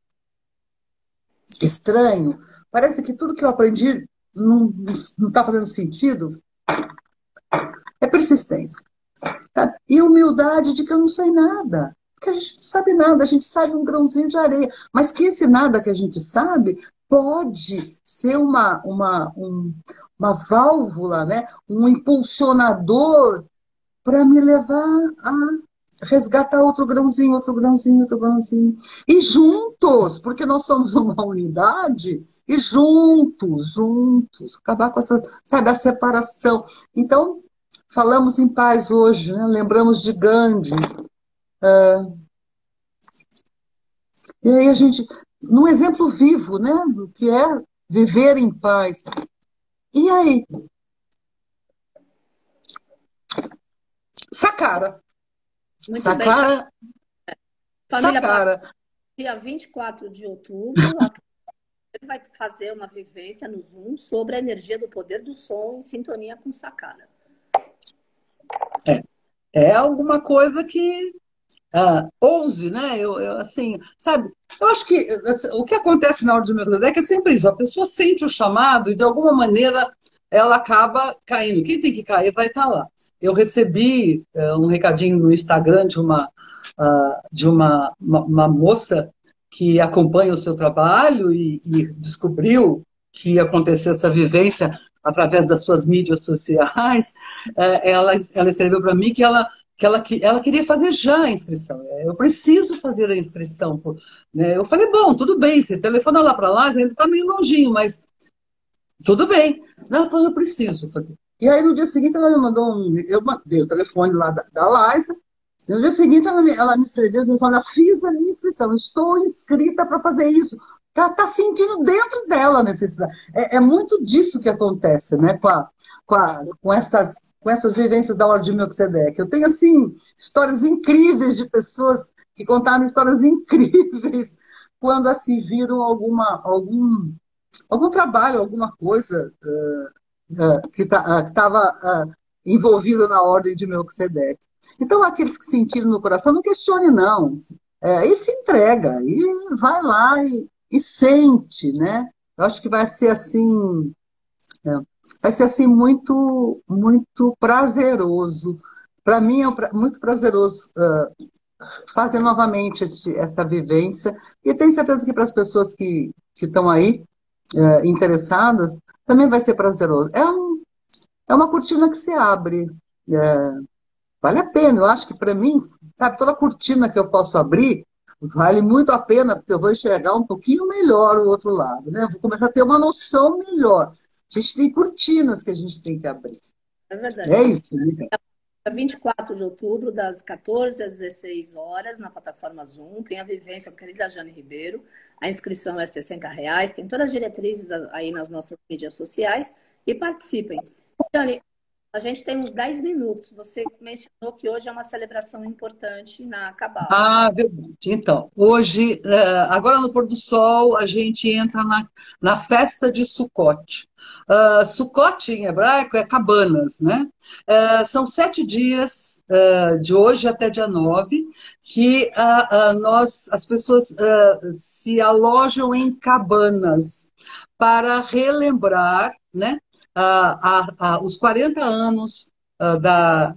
estranho, parece que tudo que eu aprendi não está fazendo sentido. É persistência. Tá? E humildade de que eu não sei nada. Porque a gente não sabe nada, a gente sabe um grãozinho de areia. Mas que esse nada que a gente sabe pode ser uma, uma, um, uma válvula, né? Um impulsionador para me levar a resgatar outro grãozinho, outro grãozinho, outro grãozinho. E juntos, porque nós somos uma unidade, e juntos, juntos, acabar com essa, sabe, a separação. Então, falamos em paz hoje, né? Lembramos de Gandhi. Uh, e aí a gente, num exemplo vivo, né? Do que é viver em paz. E aí? Sakara. Muito Sakara. bem. Família Sakara. Dia vinte e quatro de outubro, a vai fazer uma vivência no Zoom sobre a energia do poder do som em sintonia com Sakara. É, é alguma coisa que ah, ouse, né? Eu, eu, assim, sabe? Eu acho que assim, o que acontece na hora de Melquisedeque é sempre isso. A pessoa sente o chamado e, de alguma maneira, ela acaba caindo. Quem tem que cair vai estar lá. Eu recebi uh, um recadinho no Instagram de uma, uh, de uma, uma, uma moça que acompanha o seu trabalho e, e descobriu que ia acontecer essa vivência através das suas mídias sociais. Uh, ela, ela escreveu para mim que ela que ela, que ela queria fazer já a inscrição. Eu preciso fazer a inscrição. Né? Eu falei, bom, tudo bem, você telefona lá para lá, ainda está meio longinho, mas tudo bem. Ela falou, eu preciso fazer. E aí, no dia seguinte, ela me mandou um... Eu mandei o telefone lá da, da Liza. E no dia seguinte, ela me, ela me escreveu dizendo, olha, fiz a minha inscrição, estou inscrita para fazer isso. Ela está sentindo dentro dela a necessidade. É, é muito disso que acontece, né? Com, a, com, a, com essas... com essas vivências da Ordem de Melquisedeque. Eu tenho, assim, histórias incríveis de pessoas que contaram histórias incríveis quando, assim, viram alguma, algum, algum trabalho, alguma coisa uh, uh, que estava uh, envolvida na Ordem de Melquisedeque. Então, aqueles que sentiram no coração, não questione, não. É, e se entrega, e vai lá e, e sente, né? Eu acho que vai ser, assim... É, vai ser assim muito, muito prazeroso. Para mim é um pra, muito prazeroso uh, fazer novamente este, essa vivência. E tenho certeza que para as pessoas que estão aí uh, interessadas, também vai ser prazeroso. É, um, é uma cortina que se abre. É, vale a pena. Eu acho que para mim, sabe, toda cortina que eu posso abrir, vale muito a pena, porque eu vou enxergar um pouquinho melhor o outro lado. Né? Vou começar a ter uma noção melhor. A gente tem cortinas que a gente tem que abrir. É verdade. É isso, né? vinte e quatro de outubro, das quatorze às dezesseis horas, na plataforma Zoom, tem a vivência com a querida Jane Ribeiro. A inscrição é sessenta reais, tem todas as diretrizes aí nas nossas mídias sociais e participem. Jane, a gente tem uns dez minutos. Você mencionou que hoje é uma celebração importante na Cabala. Ah, verdade. Então, hoje, agora no pôr do sol, a gente entra na, na festa de Sukkot. Uh, Sukkot, em hebraico, é cabanas, né? Uh, são sete dias, uh, de hoje até dia nove, que uh, uh, nós, as pessoas uh, se alojam em cabanas para relembrar, né, uh, uh, uh, os quarenta anos uh, da...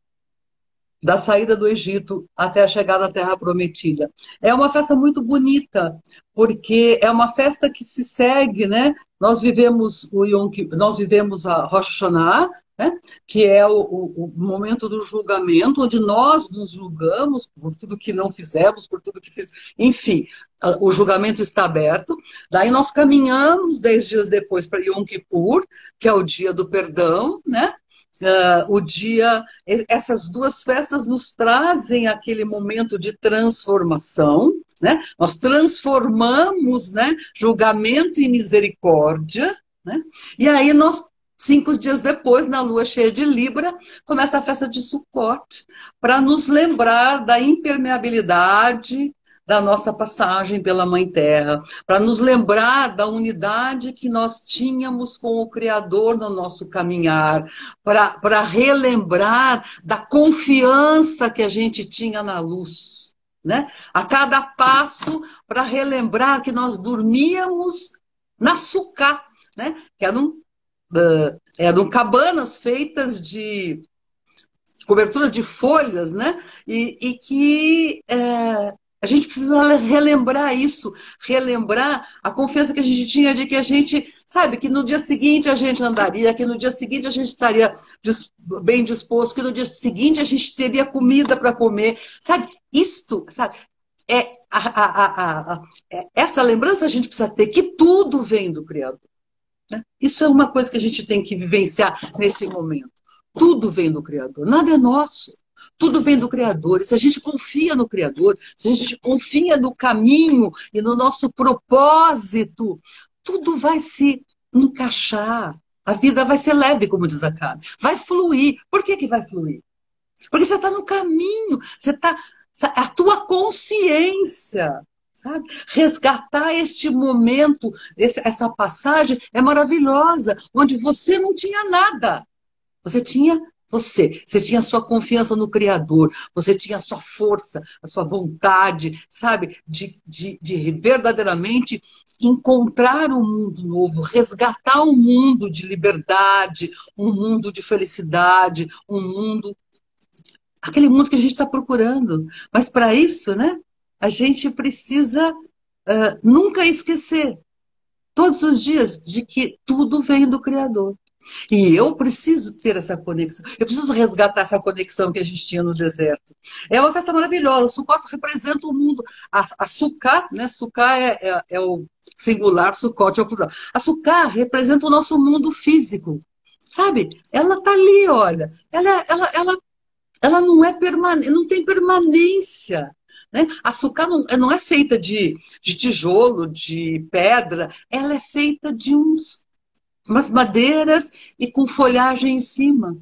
da saída do Egito até a chegada à Terra Prometida. É uma festa muito bonita, porque é uma festa que se segue, né? nós vivemos o Yom Kippur, nós vivemos a Rosh Hashanah, né? Que é o, o, o momento do julgamento, onde nós nos julgamos por tudo que não fizemos, por tudo que fizemos, enfim, o julgamento está aberto. Daí nós caminhamos dez dias depois para Yom Kippur, que é o dia do perdão, né? Uh, o dia, essas duas festas nos trazem aquele momento de transformação, né? Nós transformamos, né, julgamento em misericórdia, né? E aí nós, cinco dias depois, na lua cheia de Libra, começa a festa de Sukkot, para nos lembrar da impermeabilidade da nossa passagem pela Mãe Terra, para nos lembrar da unidade que nós tínhamos com o Criador no nosso caminhar, para relembrar da confiança que a gente tinha na luz, né? A cada passo, para relembrar que nós dormíamos na Sukkah, né? Que eram, uh, eram cabanas feitas de cobertura de folhas, né? E, e que... Uh, a gente precisa relembrar isso, relembrar a confiança que a gente tinha de que a gente, sabe, que no dia seguinte a gente andaria, que no dia seguinte a gente estaria bem disposto, que no dia seguinte a gente teria comida para comer, sabe? Isto, sabe, é a, a, a, a, essa lembrança a gente precisa ter, que tudo vem do Criador, né? Isso é uma coisa que a gente tem que vivenciar nesse momento. Tudo vem do Criador, nada é nosso. Tudo vem do Criador. E se a gente confia no Criador, se a gente confia no caminho e no nosso propósito, tudo vai se encaixar. A vida vai ser leve, como diz a Karen. Vai fluir. Por que que vai fluir? Porque você está no caminho. Você está... A tua consciência, sabe? Resgatar este momento, esse, essa passagem é maravilhosa, onde você não tinha nada. Você tinha... Você, você tinha a sua confiança no Criador, você tinha a sua força, a sua vontade, sabe, de, de, de verdadeiramente encontrar um mundo novo, resgatar um mundo de liberdade, um mundo de felicidade, um mundo, aquele mundo que a gente está procurando. Mas para isso, né, a gente precisa uh, nunca esquecer, todos os dias, de que tudo vem do Criador. E eu preciso ter essa conexão, eu preciso resgatar essa conexão que a gente tinha no deserto. É uma festa maravilhosa, Sukkot representa o mundo. A, a Sukkah, né? Sukkah é, é, é o singular, Sukkot é o plural. A Sukkah representa o nosso mundo físico, sabe? Ela tá ali, olha, ela, ela, ela, ela não é permanente, não tem permanência. Né? A Sukkah não, não é feita de, de tijolo, de pedra, ela é feita de uns umas madeiras e com folhagem em cima.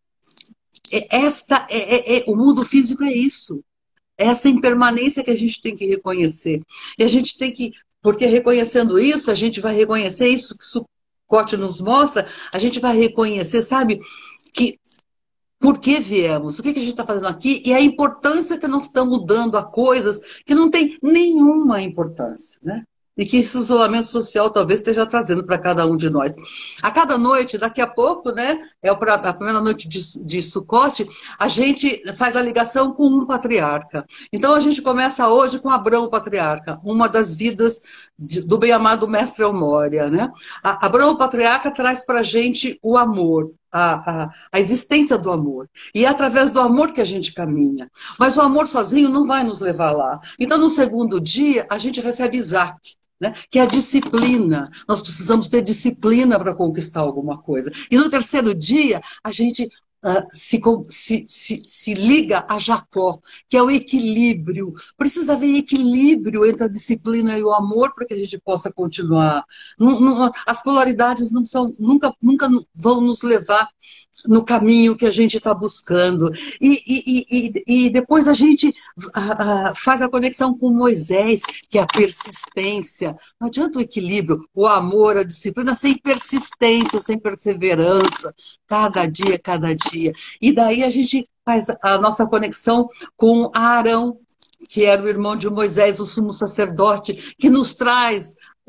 Esta é, é, é, o mundo físico é isso. É essa impermanência que a gente tem que reconhecer. E a gente tem que, porque reconhecendo isso, a gente vai reconhecer isso que o Sukkot nos mostra, a gente vai reconhecer, sabe, que por que viemos, o que a gente está fazendo aqui, e a importância que nós estamos dando a coisas que não tem nenhuma importância, né? E que esse isolamento social talvez esteja trazendo para cada um de nós. A cada noite, daqui a pouco, né, é a primeira noite de, de Sukkot, a gente faz a ligação com um patriarca. Então a gente começa hoje com Abrão, o patriarca, uma das vidas de, do bem-amado mestre El Morya, né? A, Abrão, o patriarca, traz para a gente o amor, a, a, a existência do amor. E é através do amor que a gente caminha. Mas o amor sozinho não vai nos levar lá. Então no segundo dia, a gente recebe Isaac, né? Que é a disciplina. Nós precisamos ter disciplina para conquistar alguma coisa. E no terceiro dia, a gente uh, se, se, se, se liga a Jacó, que é o equilíbrio. Precisa haver equilíbrio entre a disciplina e o amor para que a gente possa continuar. Não, não, as polaridades não são, nunca, nunca vão nos levar no caminho que a gente está buscando. E, e, e, e depois a gente uh, uh, faz a conexão com Moisés, que é a persistência. Não adianta o equilíbrio, o amor, a disciplina, sem persistência, sem perseverança, cada dia, cada dia. E daí a gente faz a nossa conexão com Arão, que era o irmão de Moisés, o sumo sacerdote, que nos traz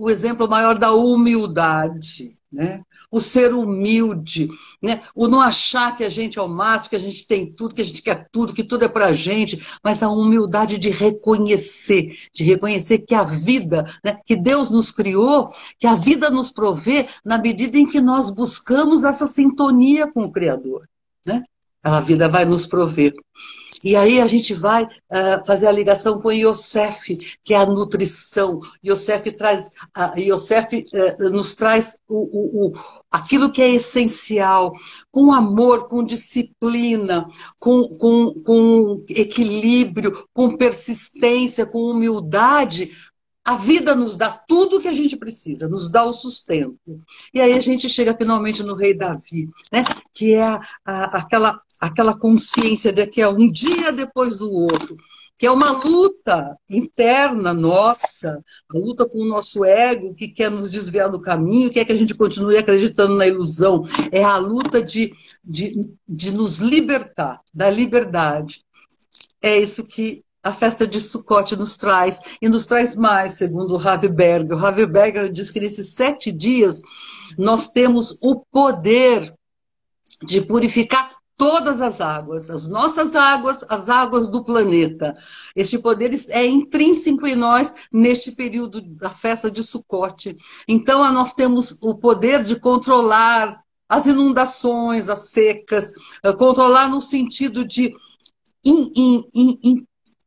o exemplo maior da humildade, né? O ser humilde, né? O não achar que a gente é o máximo, que a gente tem tudo, que a gente quer tudo, que tudo é pra gente, mas a humildade de reconhecer, de reconhecer que a vida, né, que Deus nos criou, que a vida nos provê na medida em que nós buscamos essa sintonia com o Criador, né? A vida vai nos prover. E aí a gente vai uh, fazer a ligação com Yosef, que é a nutrição. Yosef, traz, uh, Yosef uh, nos traz o, o, o, aquilo que é essencial, com amor, com disciplina, com, com, com equilíbrio, com persistência, com humildade. A vida nos dá tudo o que a gente precisa, nos dá o sustento. E aí a gente chega finalmente no rei Davi, né? Que é a, a, aquela, aquela consciência de que é um dia depois do outro, que é uma luta interna nossa, a luta com o nosso ego, que quer nos desviar do caminho, quer que a gente continue acreditando na ilusão. É a luta de, de, de nos libertar, da liberdade. É isso que a festa de Sukkot nos traz, e nos traz mais, segundo o Ravi Berger. O Ravi Berger diz que nesses sete dias nós temos o poder de purificar todas as águas, as nossas águas, as águas do planeta. Este poder é intrínseco em nós neste período da festa de Sukkot. Então, nós temos o poder de controlar as inundações, as secas, controlar no sentido de in, in, in, in,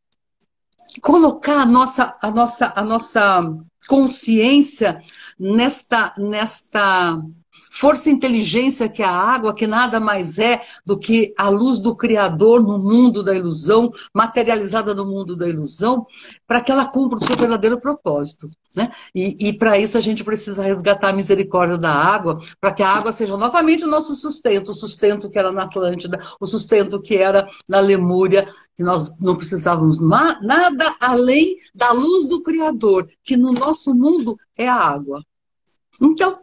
colocar a nossa, a nossa, a nossa consciência nesta, nesta força e inteligência que é a água, que nada mais é do que a luz do Criador no mundo da ilusão, materializada no mundo da ilusão, para que ela cumpra o seu verdadeiro propósito, né? E, e para isso a gente precisa resgatar a misericórdia da água, para que a água seja novamente o nosso sustento, o sustento que era na Atlântida, o sustento que era na Lemúria, que nós não precisávamos nada além da luz do Criador, que no nosso mundo é a água. Então,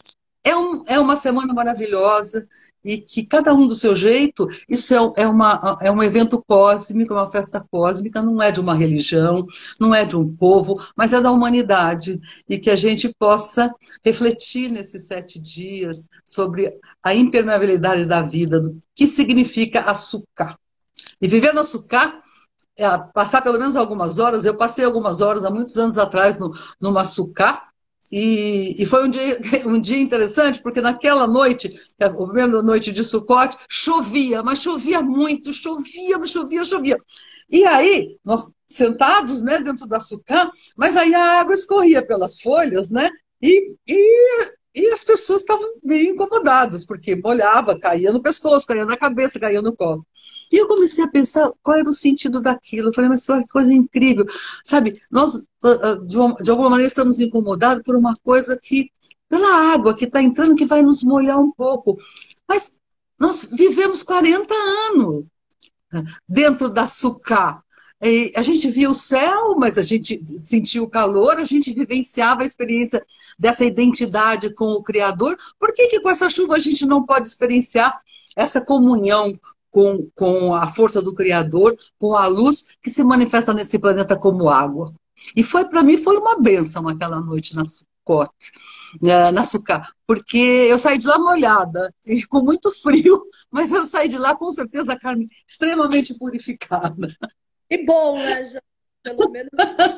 É, um, é uma semana maravilhosa e que cada um do seu jeito, isso é, é, uma, é um evento cósmico, é uma festa cósmica, não é de uma religião, não é de um povo, mas é da humanidade. E que a gente possa refletir nesses sete dias sobre a impermeabilidade da vida, do que significa açúcar. E viver no açúcar, é, passar pelo menos algumas horas, eu passei algumas horas há muitos anos atrás no, numa açúcar. E, e foi um dia, um dia interessante, porque naquela noite, a primeira noite de Sukkot, chovia, mas chovia muito, chovia, mas chovia, chovia. E aí, nós sentados, né, dentro da sucá, mas aí a água escorria pelas folhas, né, e, e, e as pessoas estavam meio incomodadas, porque molhava, caía no pescoço, caía na cabeça, caía no colo. E eu comecei a pensar qual era o sentido daquilo. Eu falei, mas que coisa incrível. Sabe, nós, de, uma, de alguma maneira, estamos incomodados por uma coisa que, pela água que está entrando, que vai nos molhar um pouco. Mas nós vivemos quarenta anos dentro da sucá. E a gente via o céu, mas a gente sentia o calor, a gente vivenciava a experiência dessa identidade com o Criador. Por que que com essa chuva a gente não pode experienciar essa comunhão Com, com a força do Criador, com a luz que se manifesta nesse planeta como água? E foi, para mim, foi uma bênção aquela noite na Sukkot, na Sukkah, porque eu saí de lá molhada, e com muito frio, mas eu saí de lá, com certeza, Carmen, extremamente purificada. Que bom, né, Jane? Pelo menos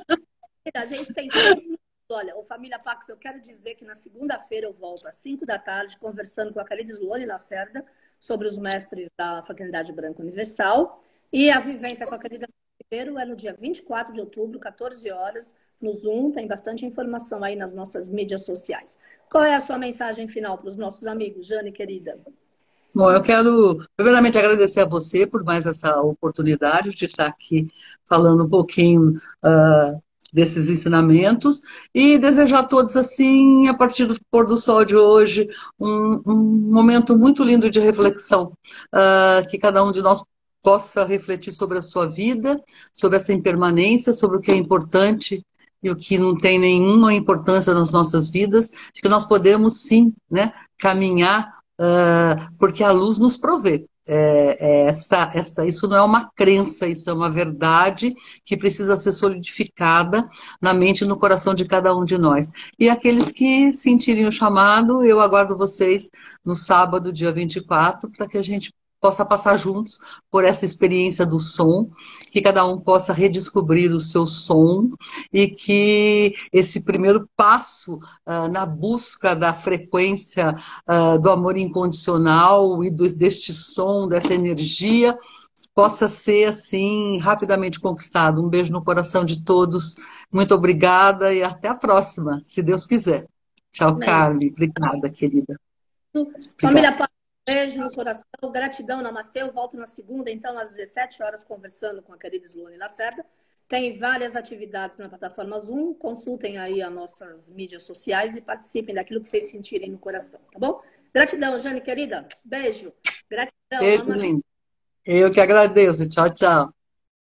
a gente tem três minutos. Olha, ô Família Pax, eu quero dizer que na segunda-feira eu volto às cinco da tarde, conversando com a querida Sloane Lacerda, sobre os mestres da Fraternidade Branca Universal. E a vivência com a querida Ribeiro é no dia vinte e quatro de outubro, quatorze horas, no Zoom. Tem bastante informação aí nas nossas mídias sociais. Qual é a sua mensagem final para os nossos amigos, Jane, querida? Bom, eu quero, primeiramente, agradecer a você por mais essa oportunidade de estar aqui falando um pouquinho uh, desses ensinamentos e desejar a todos, assim, a partir do pôr do sol de hoje, um, um momento muito lindo de reflexão, uh, que cada um de nós possa refletir sobre a sua vida, sobre essa impermanência, sobre o que é importante e o que não tem nenhuma importância nas nossas vidas, de que nós podemos, sim, né, caminhar, uh, porque a luz nos provê. É, é esta, esta, isso não é uma crença, isso é uma verdade que precisa ser solidificada na mente e no coração de cada um de nós. E aqueles que sentirem o chamado, eu aguardo vocês no sábado, dia vinte e quatro, para que a gente possa passar juntos por essa experiência do som, que cada um possa redescobrir o seu som e que esse primeiro passo uh, na busca da frequência uh, do amor incondicional e do, deste som, dessa energia, possa ser, assim, rapidamente conquistado. Um beijo no coração de todos. Muito obrigada e até a próxima, se Deus quiser. Tchau, Amém. Carly. Obrigada, querida. Família, Obrigada. beijo no coração, gratidão, namastê. Eu volto na segunda, então, às dezessete horas, conversando com a querida Sloane Lacerda. Tem várias atividades na plataforma Zoom. Consultem aí as nossas mídias sociais e participem daquilo que vocês sentirem no coração, tá bom? Gratidão, Jane, querida. Beijo. Gratidão. Beijo, lindo. Eu que agradeço. Tchau, tchau.